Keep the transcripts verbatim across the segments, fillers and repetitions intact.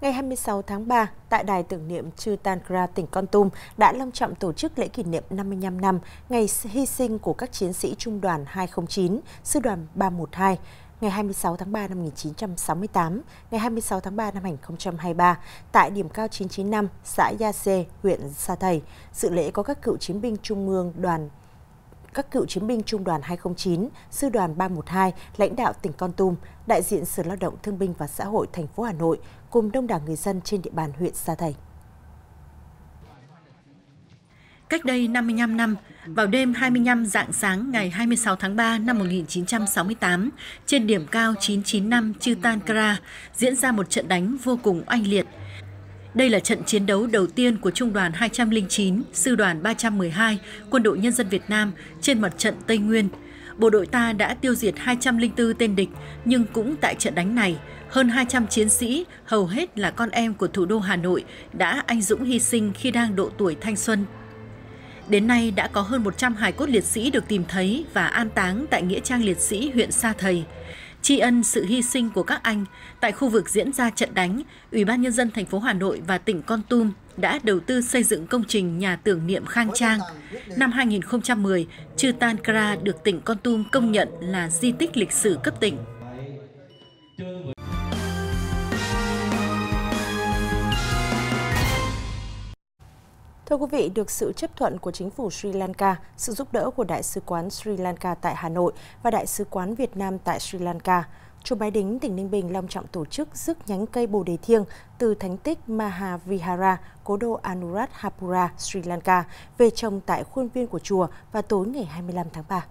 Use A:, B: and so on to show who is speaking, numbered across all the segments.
A: Ngày hai mươi sáu tháng ba, tại Đài tưởng niệm Chư Tan Kra, tỉnh Kon Tum đã long trọng tổ chức lễ kỷ niệm năm mươi lăm năm ngày hy sinh của các chiến sĩ Trung đoàn hai không chín, Sư đoàn ba một hai, ngày hai mươi sáu tháng ba năm một nghìn chín trăm sáu mươi tám, ngày hai mươi sáu tháng ba năm hai nghìn không trăm hai mươi ba, tại điểm cao chín chín năm, xã Ya Sê, huyện Sa Thầy. Dự lễ có các cựu chiến binh Trung ương đoàn các cựu chiến binh Trung đoàn hai không chín, Sư đoàn ba một hai, lãnh đạo tỉnh Kon Tum, đại diện Sở Lao động Thương binh và Xã hội thành phố Hà Nội, cùng đông đảo người dân trên địa bàn huyện Sa Thầy.
B: Cách đây năm mươi lăm năm, vào đêm hai mươi lăm rạng sáng ngày hai mươi sáu tháng ba năm một nghìn chín trăm sáu mươi tám, trên điểm cao chín chín năm Chư Tan Kra diễn ra một trận đánh vô cùng oanh liệt. Đây là trận chiến đấu đầu tiên của Trung đoàn hai không chín, Sư đoàn ba một hai, Quân đội Nhân dân Việt Nam trên mặt trận Tây Nguyên. Bộ đội ta đã tiêu diệt hai trăm lẻ bốn tên địch, nhưng cũng tại trận đánh này, hơn hai trăm chiến sĩ, hầu hết là con em của thủ đô Hà Nội, đã anh dũng hy sinh khi đang độ tuổi thanh xuân. Đến nay đã có hơn một trăm hài cốt liệt sĩ được tìm thấy và an táng tại Nghĩa trang liệt sĩ huyện Sa Thầy. Tri ân sự hy sinh của các anh, tại khu vực diễn ra trận đánh, Ủy ban Nhân dân thành phố Hà Nội và tỉnh Kon Tum đã đầu tư xây dựng công trình nhà tưởng niệm khang trang. Năm hai nghìn không trăm mười, Chư Tan Kra được tỉnh Kon Tum công nhận là di tích lịch sử cấp tỉnh.
A: Thưa quý vị, được sự chấp thuận của chính phủ Sri Lanka, sự giúp đỡ của Đại sứ quán Sri Lanka tại Hà Nội và Đại sứ quán Việt Nam tại Sri Lanka, chùa Bái Đính, tỉnh Ninh Bình long trọng tổ chức rước nhánh cây Bồ Đề Thiêng từ thánh tích Mahavihara, cố đô Anuradhapura, Sri Lanka, về trồng tại khuôn viên của chùa vào tối ngày hai mươi lăm tháng ba.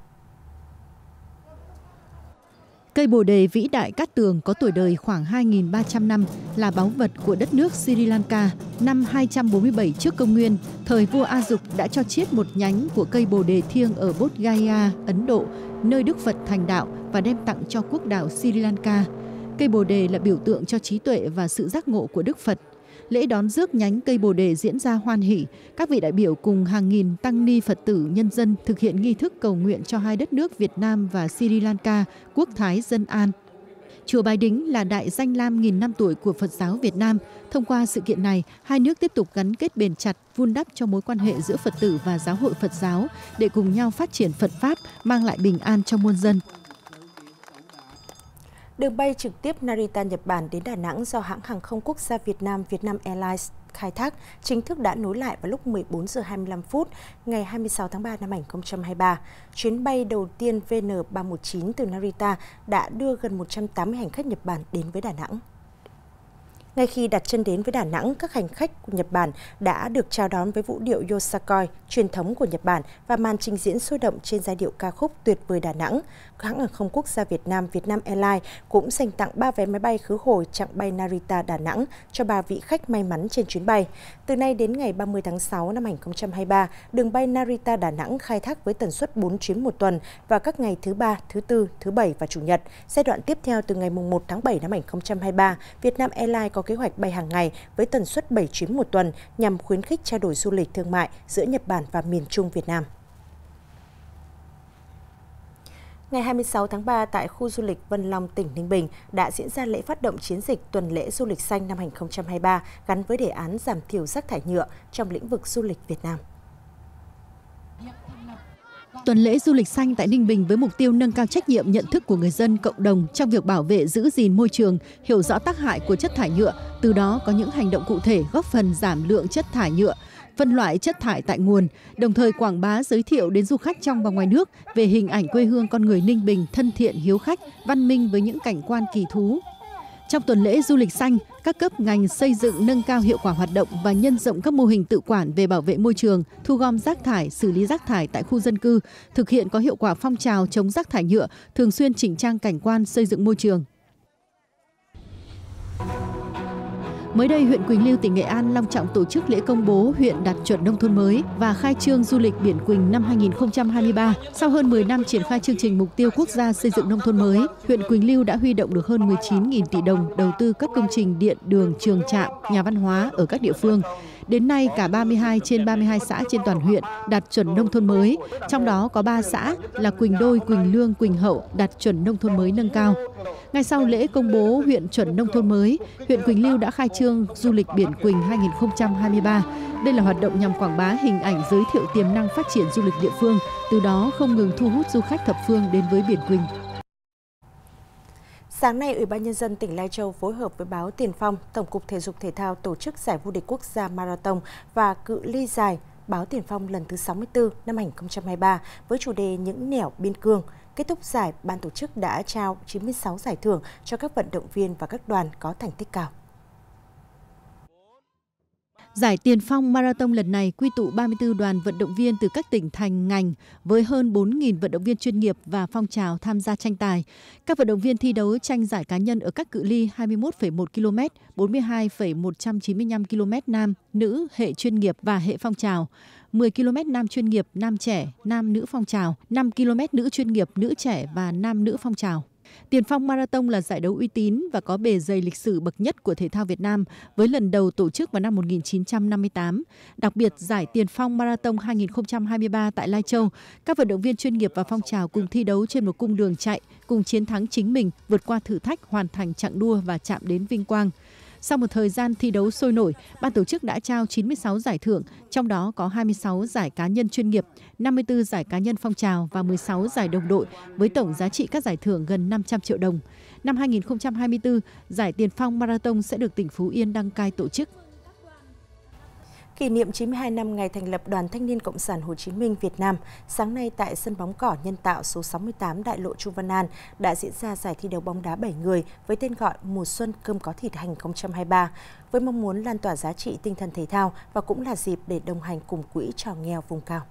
C: Cây Bồ Đề vĩ đại Cát Tường có tuổi đời khoảng hai nghìn ba trăm năm, là báu vật của đất nước Sri Lanka. Năm hai trăm bốn mươi bảy trước công nguyên, thời vua A Dục đã cho chiết một nhánh của cây Bồ Đề Thiêng ở Bodh Gaya, Ấn Độ, nơi Đức Phật thành đạo, và đem tặng cho quốc đảo Sri Lanka. Cây Bồ Đề là biểu tượng cho trí tuệ và sự giác ngộ của Đức Phật. Lễ đón rước nhánh cây Bồ Đề diễn ra hoan hỉ. Các vị đại biểu cùng hàng nghìn tăng ni Phật tử nhân dân thực hiện nghi thức cầu nguyện cho hai đất nước Việt Nam và Sri Lanka quốc thái dân an. Chùa Bái Đính là đại danh lam nghìn năm tuổi của Phật giáo Việt Nam. Thông qua sự kiện này, hai nước tiếp tục gắn kết bền chặt, vun đắp cho mối quan hệ giữa Phật tử và giáo hội Phật giáo để cùng nhau phát triển Phật Pháp, mang lại bình an cho muôn dân.
A: Đường bay trực tiếp Narita, Nhật Bản đến Đà Nẵng do hãng hàng không quốc gia Việt Nam Vietnam Airlines khai thác chính thức đã nối lại vào lúc mười bốn giờ hai mươi lăm phút ngày hai mươi sáu tháng ba năm hai nghìn không trăm hai mươi ba. Chuyến bay đầu tiên V N ba một chín từ Narita đã đưa gần một trăm tám mươi hành khách Nhật Bản đến với Đà Nẵng. Ngay khi đặt chân đến với Đà Nẵng, các hành khách của Nhật Bản đã được chào đón với vũ điệu Yosakoi, truyền thống của Nhật Bản, và màn trình diễn sôi động trên giai điệu ca khúc Tuyệt vời Đà Nẵng. Hãng hàng không quốc gia Việt Nam Vietnam Airlines cũng dành tặng ba vé máy bay khứ hồi chặng bay Narita Đà Nẵng cho ba vị khách may mắn trên chuyến bay. Từ nay đến ngày ba mươi tháng sáu năm hai nghìn không trăm hai mươi ba, đường bay Narita Đà Nẵng khai thác với tần suất bốn chuyến một tuần vào các ngày thứ ba, thứ tư, thứ bảy và chủ nhật. Giai đoạn tiếp theo từ ngày một tháng bảy năm hai nghìn không trăm hai mươi ba, Vietnam Airlines có kế hoạch bay hàng ngày với tần suất bảy chuyến một tuần nhằm khuyến khích trao đổi du lịch thương mại giữa Nhật Bản và miền Trung Việt Nam. Ngày hai mươi sáu tháng ba, tại khu du lịch Vân Long, tỉnh Ninh Bình đã diễn ra lễ phát động chiến dịch tuần lễ du lịch xanh năm hai nghìn không trăm hai mươi ba gắn với đề án giảm thiểu rác thải nhựa trong lĩnh vực du lịch Việt Nam.
C: Tuần lễ du lịch xanh tại Ninh Bình với mục tiêu nâng cao trách nhiệm nhận thức của người dân, cộng đồng trong việc bảo vệ giữ gìn môi trường, hiểu rõ tác hại của chất thải nhựa, từ đó có những hành động cụ thể góp phần giảm lượng chất thải nhựa, phân loại chất thải tại nguồn, đồng thời quảng bá giới thiệu đến du khách trong và ngoài nước về hình ảnh quê hương con người Ninh Bình thân thiện, hiếu khách, văn minh với những cảnh quan kỳ thú. Trong tuần lễ du lịch xanh, các cấp ngành xây dựng nâng cao hiệu quả hoạt động và nhân rộng các mô hình tự quản về bảo vệ môi trường, thu gom rác thải, xử lý rác thải tại khu dân cư, thực hiện có hiệu quả phong trào chống rác thải nhựa, thường xuyên chỉnh trang cảnh quan, xây dựng môi trường. Mới đây, huyện Quỳnh Lưu, tỉnh Nghệ An long trọng tổ chức lễ công bố huyện đạt chuẩn nông thôn mới và khai trương du lịch Biển Quỳnh năm hai nghìn không trăm hai mươi ba. Sau hơn mười năm triển khai chương trình mục tiêu quốc gia xây dựng nông thôn mới, huyện Quỳnh Lưu đã huy động được hơn mười chín nghìn tỷ đồng đầu tư các công trình điện, đường, trường trạm, nhà văn hóa ở các địa phương. Đến nay, cả ba mươi hai trên ba mươi hai xã trên toàn huyện đạt chuẩn nông thôn mới, trong đó có ba xã là Quỳnh Đôi, Quỳnh Lương, Quỳnh Hậu đạt chuẩn nông thôn mới nâng cao. Ngay sau lễ công bố huyện chuẩn nông thôn mới, huyện Quỳnh Lưu đã khai trương du lịch Biển Quỳnh hai nghìn không trăm hai mươi ba. Đây là hoạt động nhằm quảng bá hình ảnh, giới thiệu tiềm năng phát triển du lịch địa phương, từ đó không ngừng thu hút du khách thập phương đến với Biển Quỳnh.
A: Sáng nay, Ủy ban Nhân dân tỉnh Lai Châu phối hợp với báo Tiền Phong, Tổng cục Thể dục Thể thao tổ chức giải vô địch quốc gia marathon và cự ly dài báo Tiền Phong lần thứ sáu mươi tư năm hai nghìn không trăm hai mươi ba với chủ đề Những nẻo biên cương. Kết thúc giải, ban tổ chức đã trao chín mươi sáu giải thưởng cho các vận động viên và các đoàn có thành tích cao.
C: Giải Tiền Phong Marathon lần này quy tụ ba mươi tư đoàn vận động viên từ các tỉnh thành ngành với hơn bốn nghìn vận động viên chuyên nghiệp và phong trào tham gia tranh tài. Các vận động viên thi đấu tranh giải cá nhân ở các cự ly hai mươi mốt phẩy một ki lô mét, bốn mươi hai phẩy một trăm chín mươi lăm ki lô mét nam, nữ, hệ chuyên nghiệp và hệ phong trào, mười ki lô mét nam chuyên nghiệp, nam trẻ, nam nữ phong trào, năm ki lô mét nữ chuyên nghiệp, nữ trẻ và nam nữ phong trào. Tiền Phong Marathon là giải đấu uy tín và có bề dày lịch sử bậc nhất của thể thao Việt Nam, với lần đầu tổ chức vào năm một nghìn chín trăm năm mươi tám. Đặc biệt, giải Tiền Phong Marathon hai nghìn không trăm hai mươi ba tại Lai Châu, các vận động viên chuyên nghiệp và phong trào cùng thi đấu trên một cung đường chạy, cùng chiến thắng chính mình, vượt qua thử thách, hoàn thành chặng đua và chạm đến vinh quang. Sau một thời gian thi đấu sôi nổi, ban tổ chức đã trao chín mươi sáu giải thưởng, trong đó có hai mươi sáu giải cá nhân chuyên nghiệp, năm mươi tư giải cá nhân phong trào và mười sáu giải đồng đội, với tổng giá trị các giải thưởng gần năm trăm triệu đồng. Năm hai nghìn không trăm hai mươi tư, giải Tiền Phong Marathon sẽ được tỉnh Phú Yên đăng cai tổ chức.
A: Kỷ niệm chín mươi hai năm ngày thành lập Đoàn Thanh niên Cộng sản Hồ Chí Minh Việt Nam, sáng nay tại sân bóng cỏ nhân tạo số sáu mươi tám Đại lộ Chu Văn An đã diễn ra giải thi đấu bóng đá bảy người với tên gọi Mùa xuân cơm có thịt hai nghìn không trăm hai mươi ba, với mong muốn lan tỏa giá trị tinh thần thể thao và cũng là dịp để đồng hành cùng quỹ trò nghèo vùng cao.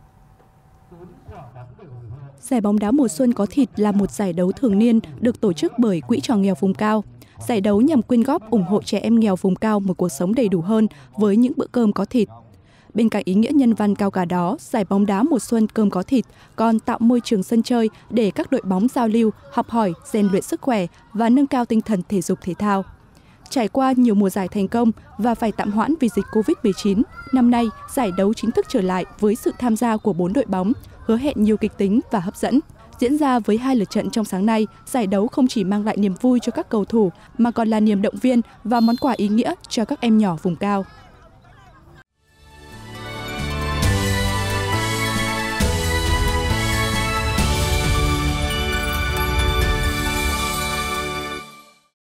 D: Giải bóng đá mùa xuân có thịt là một giải đấu thường niên được tổ chức bởi Quỹ trò nghèo vùng cao. Giải đấu nhằm quyên góp ủng hộ trẻ em nghèo vùng cao một cuộc sống đầy đủ hơn với những bữa cơm có thịt. Bên cạnh ý nghĩa nhân văn cao cả đó, giải bóng đá mùa xuân cơm có thịt còn tạo môi trường sân chơi để các đội bóng giao lưu, học hỏi, rèn luyện sức khỏe và nâng cao tinh thần thể dục thể thao. Trải qua nhiều mùa giải thành công và phải tạm hoãn vì dịch Covid mười chín, năm nay giải đấu chính thức trở lại với sự tham gia của bốn đội bóng, hứa hẹn nhiều kịch tính và hấp dẫn. Diễn ra với hai lượt trận trong sáng nay, giải đấu không chỉ mang lại niềm vui cho các cầu thủ mà còn là niềm động viên và món quà ý nghĩa cho các em nhỏ vùng cao.